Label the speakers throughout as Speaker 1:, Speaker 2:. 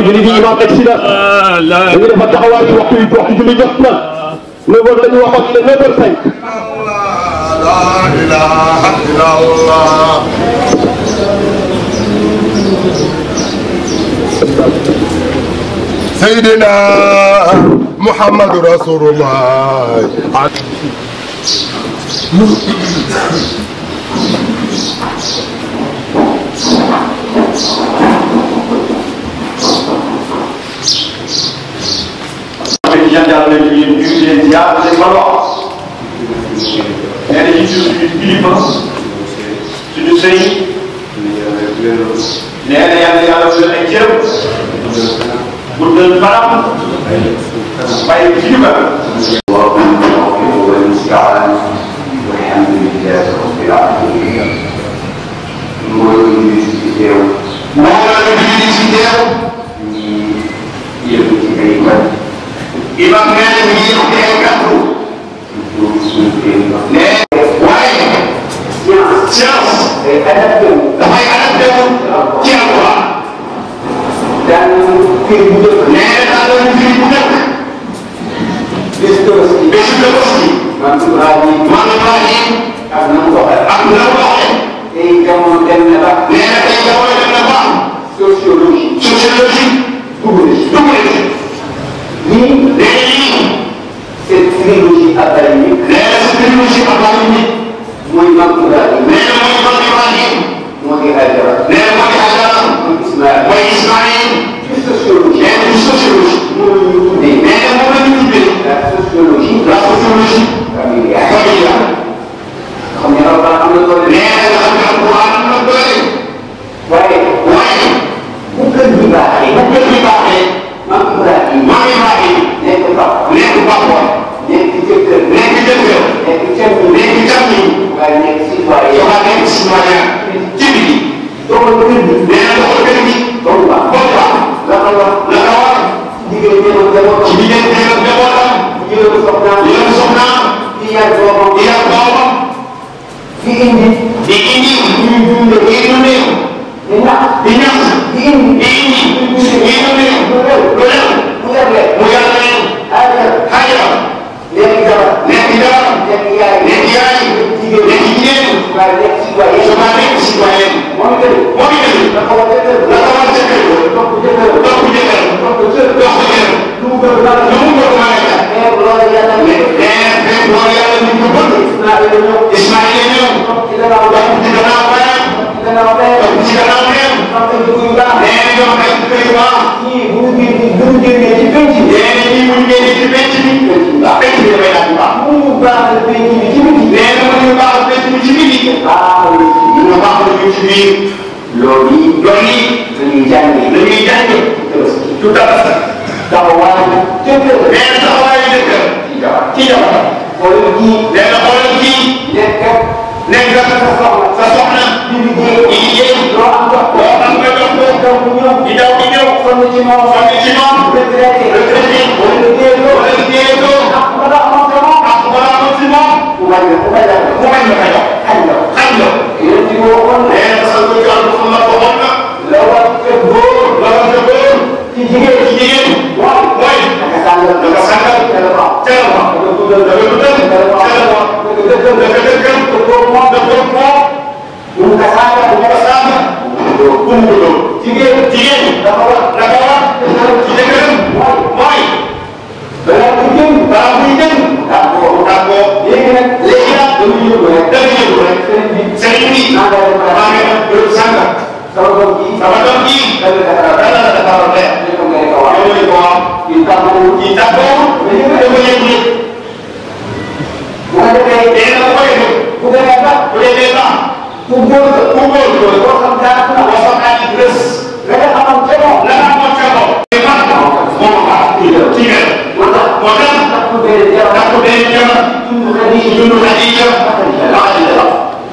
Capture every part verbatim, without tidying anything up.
Speaker 1: julli bi imam egsi na dañu defa taxawaay waxtu yi waxtu julli jot na neuf heures la ñu waxoon ne neuf heures cinq
Speaker 2: la ilaha illallah Sayyidina Muhammadu Rasulullah
Speaker 1: gendarme bi ñu ngi leen ziar leen ma wax nee na ci suñu kilifa suñu sëy nee na yàlla yàlla bu leen ay cëram guddal faram bàyyi kilifa والمستعان والحمد لله رب العالمين mbooloo ñu ngi ci teew mbooloo ñu ngi ci teew ñi yëngu ci ay mat imam nee na ñu ngi ci ay kàddu nee waaye science day adapté wu dafay adapté wu ci alquran daan firi bu njëkk nee na daan firi bu njëkk bés Tabaski bés Tabaski man Ibrahim man Ibrahim ak na mu doxee ak na mu doxee tey jamono dem na ba nee na tey jamono dem na ba sociologie sociologie dugg na ci dugg na ci nii léegi cette trilogie abrahamique nee na cette trilogie abrahamique mooy mag Ibrahim nee na mooy mag Ibrahim moo di Hajara nee na moo di Hajara mooy Ismaïl mooy Ismaïl ci sociologie nee na ci sociologie moom la ñu tuddee nee na moom la ñu tuddee la sociologie la sociologie familiale familiale xam ne Alxuraan am na doole nee na nga xam ne Alxuraan am na doole waaye waaye bu kër gi baaxee bu kër gi baaxee maam Ibrahim maam Ibrahim nekk papa nekk papa nekk jëkkër nekk jëkkër nekk càmmiñ nekk càmmiñ waaye nekk citoyen waaye nekk citoyen ci bi doxal kër gi nee na doxal kër gi boobu baax boobu baax la ko war la ko war diggante ak njaboot ci diggante ak njabootam yërëm soxnaam yërëm soxnaam di yar doomam di yar doomam di indi di indi ñuy dundee ñuy dundee di ñax di ñax di indi di indi ñuy dundee lu réew lu réew mu yar leen mu yar leen xaajar xaajar nekk jabar nekk jabar nekk yaay nekk yaay jigéen nekk jigéen waaye nekk citoyen sama nekk citoyen moom itam moom itam la ko war jëkkër la ko war jëkkër topp jëkkër topp jëkkër topp jëkkër topp jëkkër lu mu bëgg lu mu bëgg ma nekk mais loolu yàlla mais mais loolu yàlla ñu ko bëgg Ismaïla ñëw Ismaïla ñëw ci gannaaw ba ci gannaaw bayam ci gannaaw bayam ci gannaaw bayam xam nga dugg yu baax mais ñoom ay dugg yu baax ñii bu ñu génnee bu ñu génnee ci penc bi mais ñii bu ñu génnee ci penc bi waaw penc bi dafay daal di baax bu ñu baaxal penc bi ci biti mais dama ñu baaxal penc bi ci biti baaxal ñu baaxal ñu ci biir loolu yi loolu yi dañuy jàngee dañuy jàngee tout à fait taxawaayu jëkkër mais taxawaayu jëkkër ci jabar ci jabar xoolal kii nee na xoolal kii nekk nekk sa soxna sa soxna di liggéey di liggéey loo am jox loo am nga jox ko daw di ñëw di daw di ñëw sonn ci moom sonn ci moom retraité retraité wala liggéey loo wala liggéey loo ak ba la amoon ci moom ak ba la amoon ci moom mu bañ la mu bañ la mu bañ la ko jox xañ la xañ la yéen ci waxoon nee na sa lu jàll xam na waxoon na la war ca góor la war ca góor ci jigéen ci jigéen mooy mooy naka sàngal naka sàngal téléphone téléphone dafa dugal dafa dugal téléphone dafa dëggal dafa dëggal te boobu moom dafa boobu moom bu mu ko saaga bu mu ko saaga bu mu ko dóor jigéen jigéen dafa war dafa war ci jëkkëram mooy mooy balaa muy jëm balaa muy jëm d'accord d'accord léegi nag léegi nag dañuy yóbbu rek dañuy yóbbu rek sëriñ bi sëriñ bi maa ngi lay maa ngi lay bërëb sànga sama doom ji sama doom ji dana la dana la dafa leer ñu ko ngay ko wax ñu ko wax yi tàggoo yi tàggoo mais ñu ko yëg ni bu ko defee dee na ko yëg bu demee ba bu demee ba ku góor ku góor góor boo xam daa ko boo xam daa ci bés la nga xamoon ca moom la nga xamoon ca moom te man moom baax ci la ci la moo tax moo tax ndax ku dee jara ndax ku dee jara dundu xadija dundu xadija la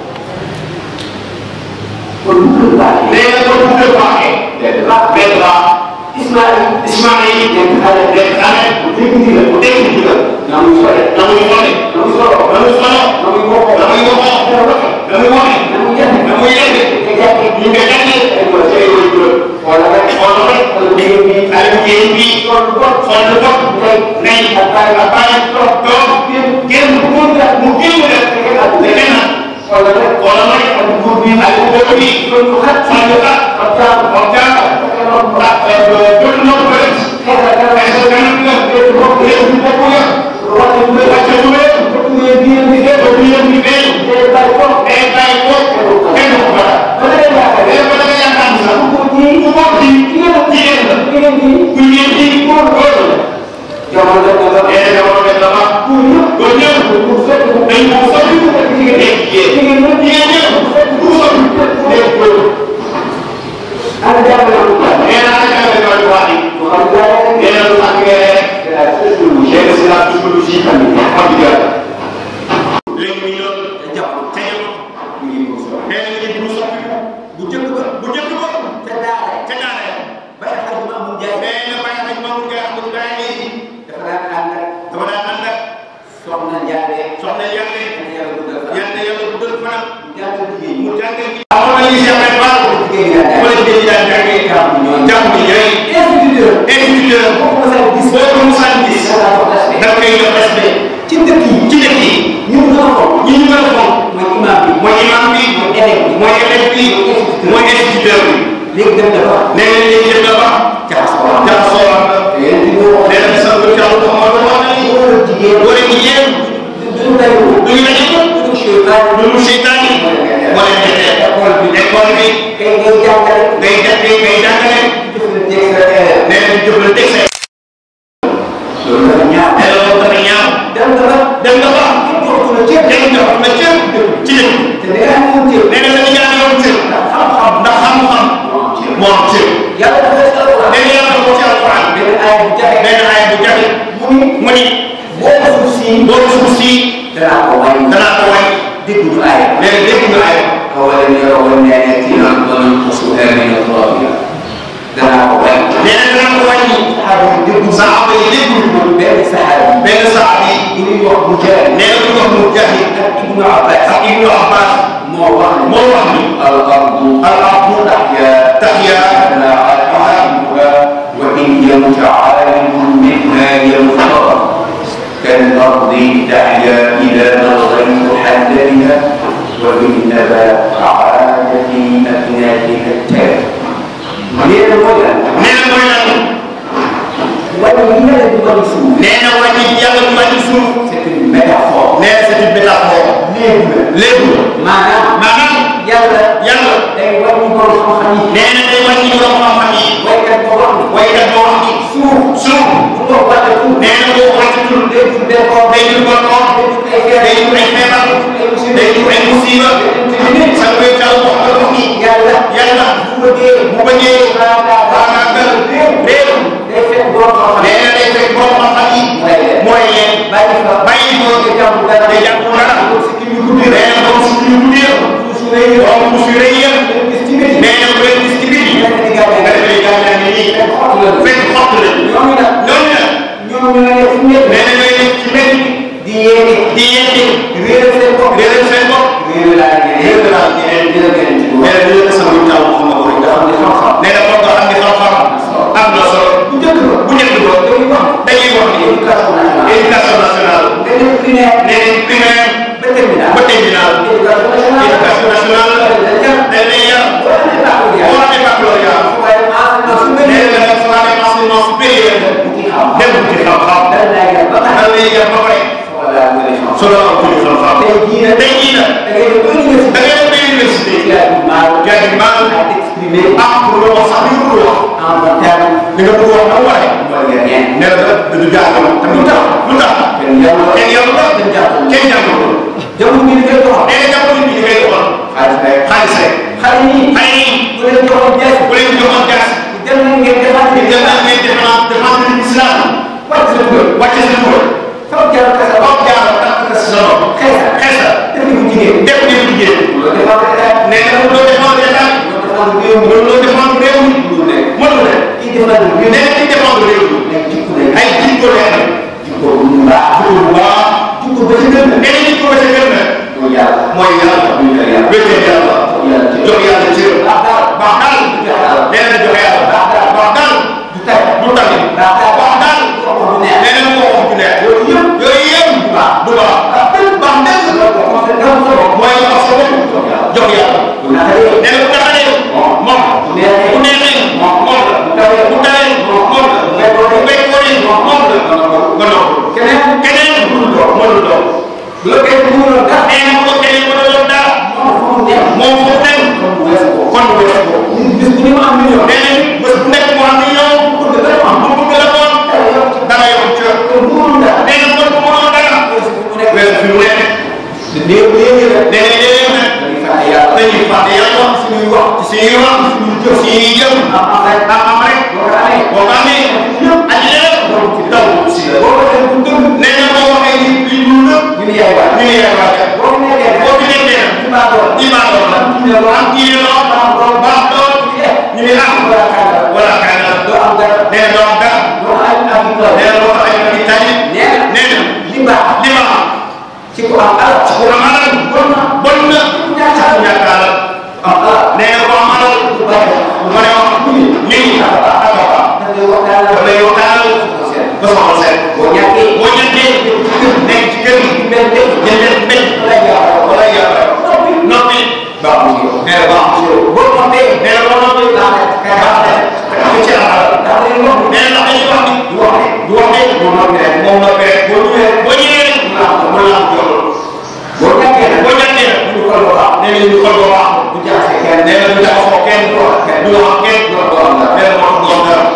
Speaker 1: kon bu kër baaxee nee na kon bu kër baaxee benn baax benn baax Ismaïl Ismaïl nekk xale nekk xale bu dégg ndigal bu dégg ndigal na muy sore na muy sore na muy soro na muy soro na muy woxoo na muy woxoo na muy woxe na muy yende na muy yende ñu nga jàngee ay ko cay way juróom wala rek wala rek wala jigéen bi sol lu bon sol lu bon ngay ngay ak bàyyi ak bàyyi toog toog génn mu génn mu génn rek da ngeen naan wala rek wala rek ak góor bi ak góor bi sol lu xat sol lu xat ak jaa ak jaa ak jot na ko rek xeex ak ay sa kanam nga def bopp def bopp nga wax nga wàcce bu rek bopp nga bi bi def bopp nga bi bi day bàyyi ko day bàyyi ko kenn ko ba ba la yaakaar day ba la yaakaar sax ko ci ko ko ci jigéen la jigéen bi ku jigéen bi ko ko jamono def na la eh jamono def na la ku ko ñëw ku fekk dañ ko sotti ko jigéen jigéen jigéen jigéen ñëw ku sotti def ko ana jamono eh ana jamono ko wadi ko xam nga eh lu ak la sociologie et c'est la psychologie familiale familiale léegi ñu doon jamono te jamono ñu ngi ko so eh ñu ngi so bu jëkk ba bu jëkk ba te daara te daara bay xaj ma mu jaay eh bay xaj ma mu jaay mu jaay dafa daan ànd dafa daan ànd soxna jaare soxna jaare yàlla bu dal yàlla yàlla bu dal fanam jàngal jigéen mu jàngal ji amoon nañu ci amee baax jigéen yaa wala jigéen yaa jàngee kam ñoo jàmm ni ñooy instituteur instituteur boo ko mosaan gis boo ko mosaan gis da koy jox respect ci dëkk yi ci dëkk yi ñu gën a fonk ñi ñu gën a fonk mooy imam bi mooy imam bi mooy élève bi mooy élève bi mooy instituteur bi léegi dem dafa nee na léegi dem dafa jaxasoo jaxasoo nee na sa lu taw ko mo do na ni wala jigéen wala jigéen duñu lay duñu lay duñu seytaan duñu seytaan mo leen jëté école bi école bi kay ngay jàngale ngay jàngale ngay jàngale nee na jëfal texte loolu dafa ñaaw loolu dafa ñaaw dem dafa dem dafa dem dafa na cër ci dëkk te da nga am cër nee na la ñu ñaan yoon cër xam-xam ndax xam-xam moo am cër yàlla dafa ci alquran nee na yàlla dafa ci alquran benn aaya bu jafe benn aaya bu jafe mu ni mu ni boo suuf si boo suuf si danaa ko wàññi danaa ko wàññi dégguñu aaya nee na dégguñu aaya awalam yaraw anna ardana naqsuha min atrafiha danaa ko wàññi nee na danaa ko wàññi saxaaba yi déggu saxaaba yi dégguñu benn saxaabi benn saxaabi bu ñuy wax Mujaahid nee na bu ñuy wax Mujaahid ak Ibnu Abbas ak Ibnu Abbas moo wax moo wax ni al ardu al ardu tahya tahya ala alaiha wa in yamut aalimun minha yanfar kal ardi tahya ila nadri muhaddadiha wa in naba aada fi abnatiha tar nee na mooy lan nee na mooy lan wàññi yàlla du wàññi suuf nee na wàññi yàlla du wàññi suuf c'est une métaphore nee na c'est une métaphore léegi la léegi maanaam maanaam yàlla yàlla day wàññi borom xam-xam yi nee na day wàññi borom xam-xam yi waykat boo wax ni waykat boo wax ni suuf suuf bu ko wàccatul nee na boo wàccatul day jur décor day jur décor day jur ay feebar day jur ay musiba sa koy taw wax nga wax ni yàlla yàlla bu bëggee bu bëggee baagaagal réew day fekk borom xam-xam nee na day fekk borom xam-xam yi mooy leen bàyyi fa bàyyi fa day jàpp dara day jàpp dara si kii bi guddi nee na borom si kii bi guddi borom bu si rëy yëpp nee na bu leen gis ci biir nga defee gàllankoor yi nii fekk xott la ñooñu nag ñooñu nag ñooñu la nekk ci mbedd nee na ñooy nekk ci mbedd di yéene di yéene réeral seen bopp réeral seen bopp réeral laa ñeneen réeral laa ñeneen dina gën ci nee na dina ko sama taw xam nga ko rek nga xam ne xam-xam nee na foog nga xam ne xam-xam am na solo bu njëkk ba bu njëkk ba dañuy wax dañuy wax ni éducation nationale éducation nationale nee na primaire nee na primaire ba terminal ba terminal éducation nationale dañ lay yar boo amee baccalauréat nee na nag soo amee enseignement supérieur dem ci xam-xam dañ lay yar ba pare soo la am tuuti xam-xam tey jii nag tey jii nag da ngay dem ba université jaay bi maal ah pour nga wax sax li nga bëgg wax li nga bëgg wax na waree nee na du jaaxal te lu tax lu tax kenn yàlla kenn jàngul jamono bi dafay doxal nee na jamono bi dafay doxal xaalis rek xaalis rek xale yi xale yi bu leen joxoon jaas bu leen joxoon jaas dem na ngeen defaat dem na ngeen defaat defaat islam wàcc sa dugal wàcc sa dugal foog jaar kasa foog jaar takk kasa sa bopp xeesa xeesa def ni bu jigéen def ni bu jigéen loolu defaat état nee na loolu defaat état loolu defaat réew mi loolu nekk mënu ne kii defaat réew nee na kii defaat réew mi ay jikko lay ay jikko lay am jikko bu baax jikko bu baax jikko ba ca gën nee na jikko ba ca gën na mooy yàlla mooy yàlla wéetal yàlla jox yàlla cër baax daal baax daal nee na jox yàlla baax daal du tàgg du tàgg baax daal nga noppalu keneen keneen mënul doon mënul doon bu la kenn mënul dara nee na bu la kenn mënul dara moom fu nekk kon bu weesu ko bis bu ñu am million nee na bés bu nekk mu am million bu bëgg la am bu bëgg la doon dara yow ci nee na kon bu mënul dara weesu fi mu nekk néew néew nee na néew nag dañuy fàtte yàlla suñuy wax suñuy wax suñuy jëf am am rek am am rek boo ko amee aji lépp daw si la nee na boo waxee ni li ñu lépp ñu ni yaay waay ñu ni yaay waay boo fi nekkee nag ibaadoo la am diine loo baax lool ñu ni ah wala kaay na nee na doo am dara nee na loo xam ne tànn nee na li baax li baax ci ko am alal ci ko am alal bon na bon na ñàkk alal nee na ko am alal ma ne wax lii da lay waxtaanal ba soxal seet boo ñàkkee boo ñàkkee nekk ci kër gi jëndee mbéy wala yàlla noppi baax na ci yow nee na baax na ci yow boo noppee nee na boo noppee baax na ci alal nee na dañuy wax ni du wax du wax ne moom noppi rek moom noppi rek boo ñëwee boo ñëwee rek mën naa am jox boo ñàkkee nag boo ñàkkee nag ñu xool ba baax nee na ñu xool ba baax du jaxase kenn nee na du jaxasoo kenn du wax kenn du wax kenn du wax doo am dara nee na moo tax doo am dara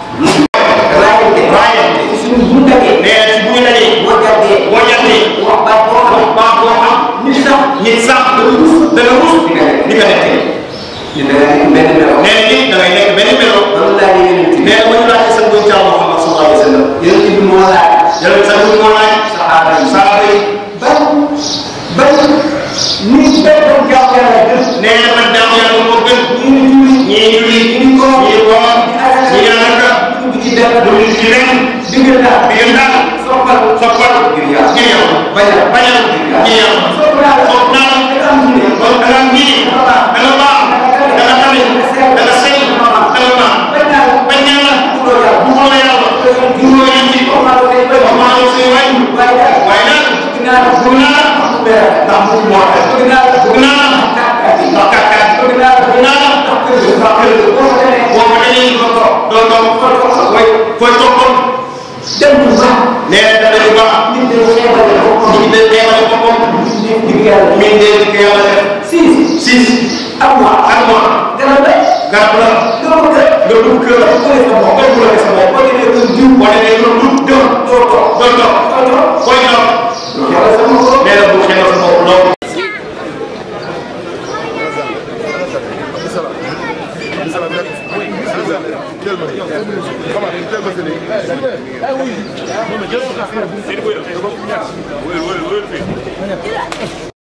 Speaker 1: raayante raayante suñu bu ñu dajee nee na si bu ñu dajee boo jàddee boo jàddee wax baax boo xam baax boo xam nit sax nit sax dana rus di nga di nga nekkee ni da ngay nekk benn melo nee na nit da ngay nekk benn melo loolu laa di yeneen nee na ba ñu laajte sa doon Thiam Muhammad sallallahu alayhi wa sallam yeneen bi moo laaj yeneen sa bi moo laaj saxaaba yi saxaaba yi ban ban nit benn doon jaamu yàlla gën nee na man jaamu yàlla moo gën ñii julli ñii julli ñii ko ñii ko ñii yàlla dugg ci benn dugg ci lenn diggal daal diggal daal soppal soppal ngir yàlla ngir yàlla bañal bañal ngir yàlla sopp naa sopp naa da am diine da nga am diine da nga baax da nga tamit da nga sëy da nga baax bañ naa bañ naa la buggoo yàlla buggoo la yàlla buggoo yàlla ci wax maa koy bay wax maa koy say waay waaye daal waaye daal bëgg naa la bëgg naa la ndax mu moo tax bëgg naa la bëgg naa la ndax kàkkaat bëgg naa la bëgg naa la ndax kër ndax kër boo ko demee boo ko demee doo toog doo toog fooy toog fooy fooy toogoon dem bu baax nee na dana lu baax nit de xeebale boppam nit de xeebale boppam nit yàlla min de di ko yàlla def six six ak mois ak mois garab la garab la nga bëgg nga bëgg kër la nga def sa bopp nga bëgg sa bopp boo demee kër jiw boo demee kër lu doo doo toog doo toog fooy toog fooy toog nee na bu xeebal sa bopp loolu
Speaker 2: Come on,